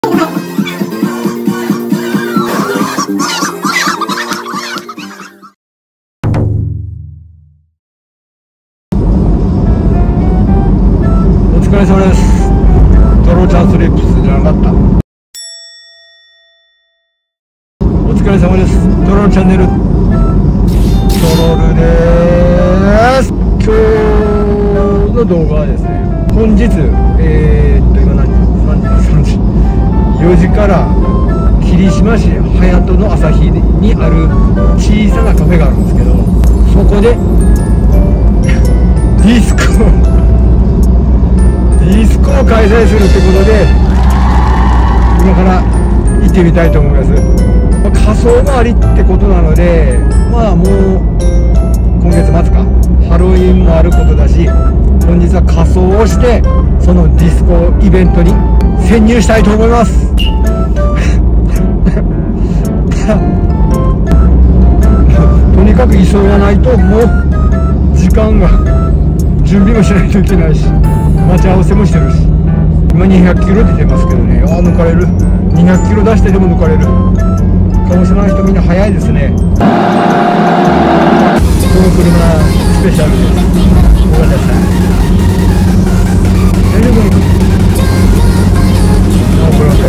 お疲れ様です。トロチャンスリップスじゃなかった。お疲れ様です。トロチャンネルトロルです。今日の動画はですね、本日今何時4時から霧島市隼人の朝日にある小さなカフェがあるんですけど、そこでディスコを開催するってことで、今から行ってみたいと思います。仮装もありってことなので、まあもう今月末か、ハロウィンもあることだし、本日は仮装をしてそのディスコイベントに潜入したいと思います。とにかく急がないと、もう時間が、準備もしないといけないし、待ち合わせもしてるし、今200キロ出てますけどね、抜かれる。200キロ出してでも抜かれる。鹿児島の人みんな早いですね。この車スペシャルです。ごめんなさい。大丈夫？この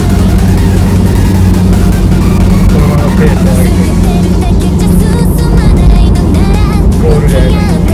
ままペースを上げてゴールで会いましょう。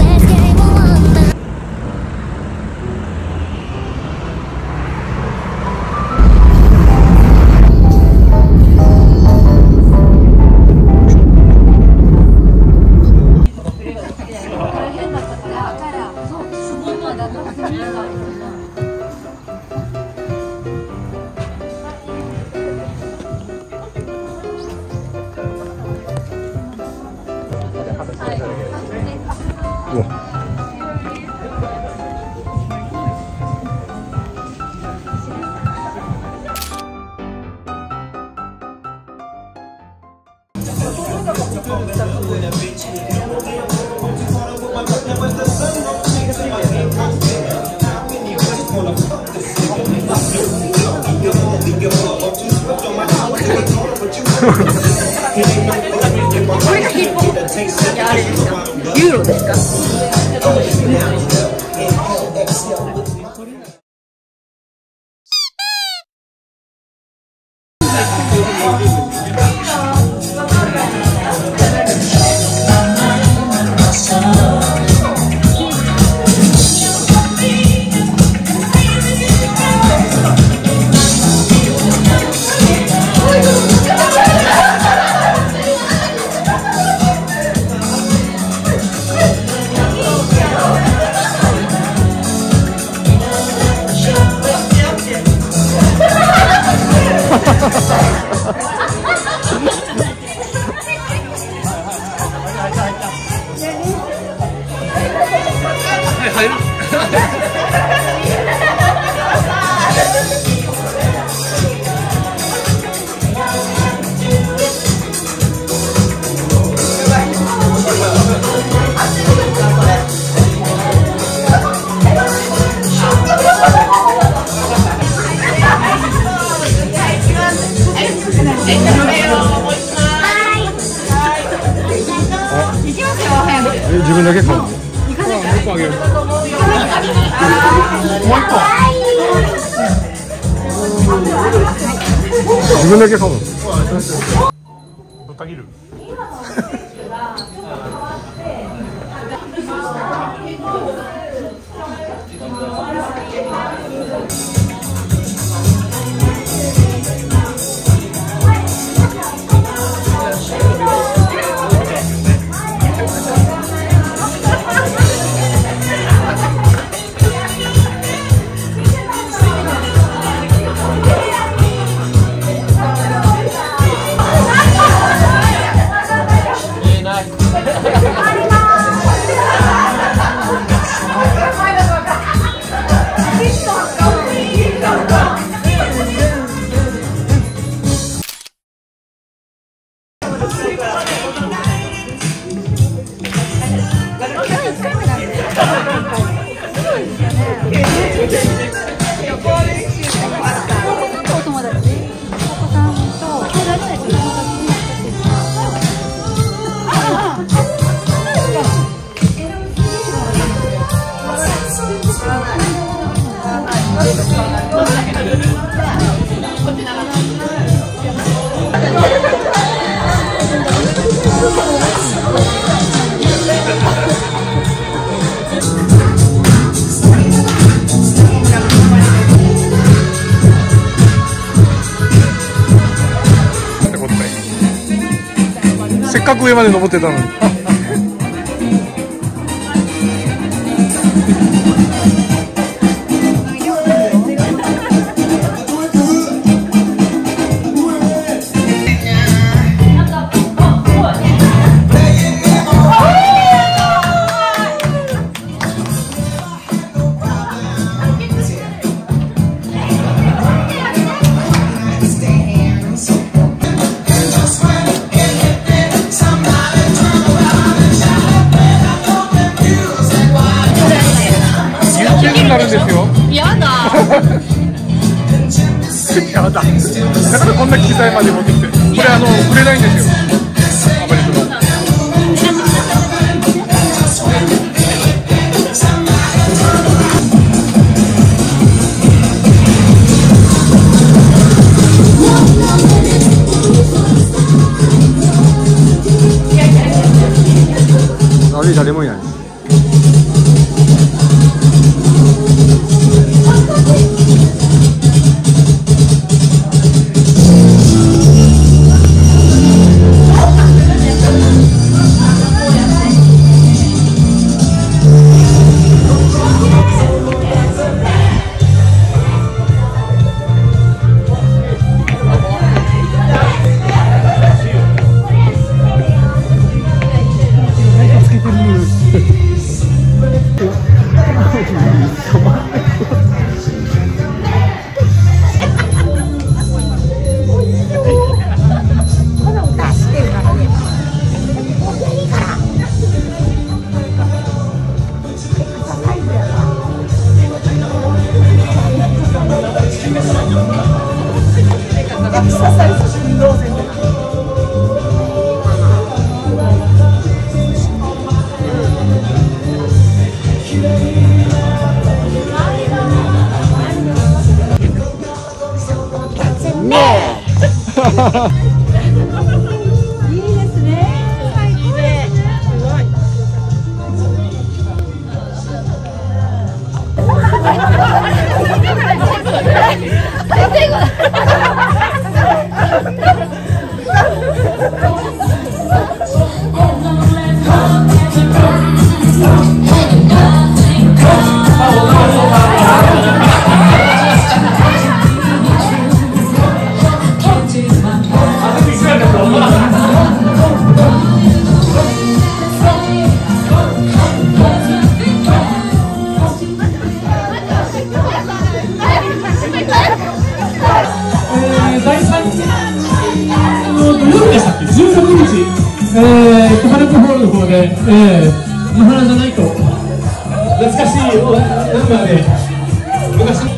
これがヒップホップ。いや、あれですか。ユーロですか。 自分だけ買うの？もう一個あげる。もう一個。自分だけ買うの？ぶった切る。 かく上まで登ってたのに。なるんですよ。 やだ。 やだ。だからこんな機材まで持ってきて。これ売れないんですよ。あまりその。誰もいない。 いいですね。最高で。すごい。 13日、小原湖ホールの方で、マハラじゃないと懐かしいナンバーで昔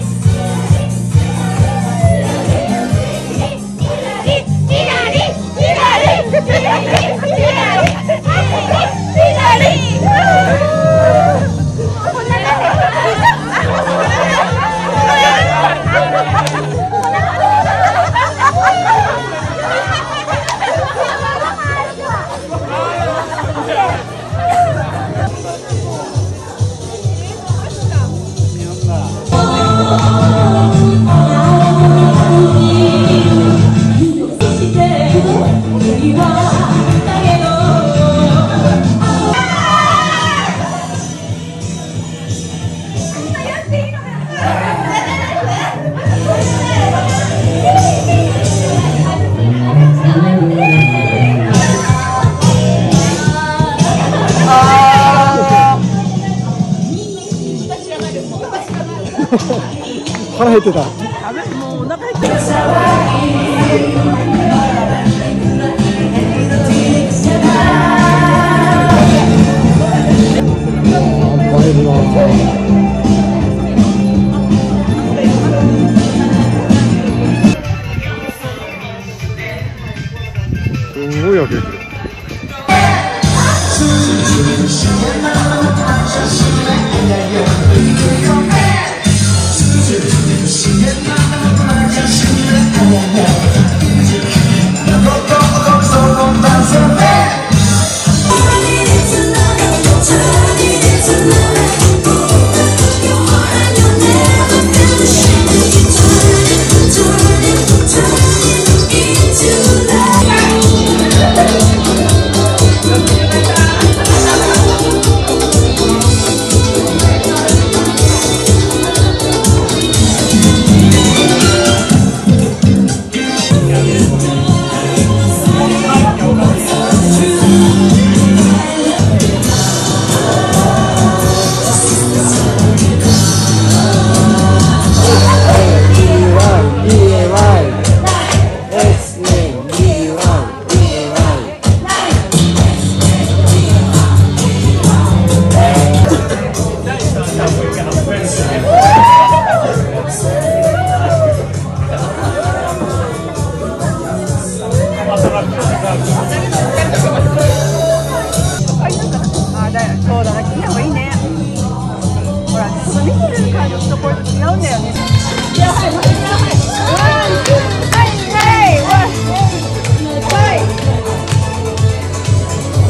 腹減ってた。 もうお腹減ってる。 すごいわけですよ。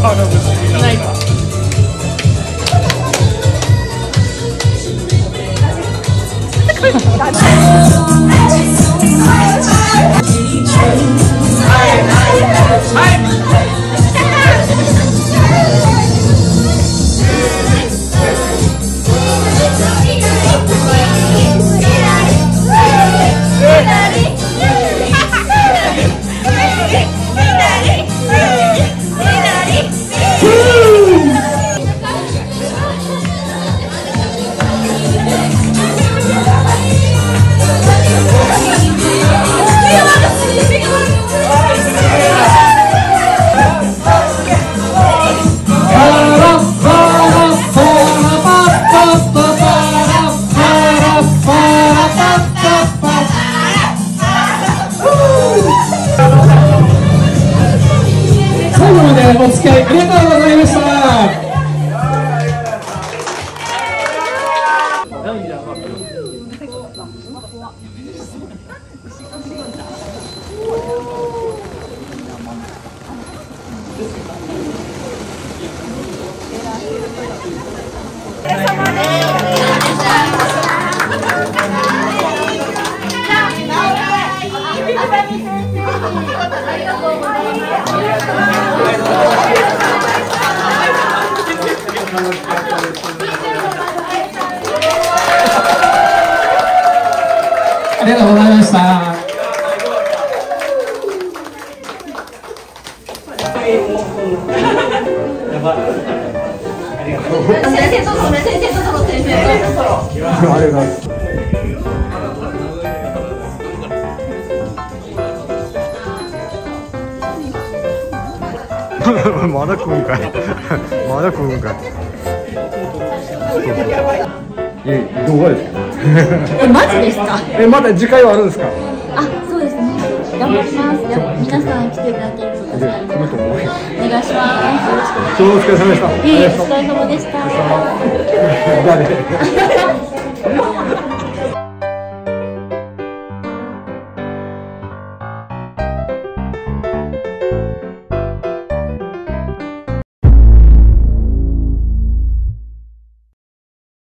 母の不思議な。 ないか。 最後までお付き合いありがとうございました。ありがとうございました。 先生とそれ、先生とそろ、先生とそろ。 ありがとうございます。まだ食うんかい。まだ食うんかい。動画ですか。 マジですか。 まだ次回はあるんですか。 あ、そうですね。頑張ります。皆さん来ていただけると助かります。お願いします。 今日お疲れ様でした。 お疲れ様でした。 誰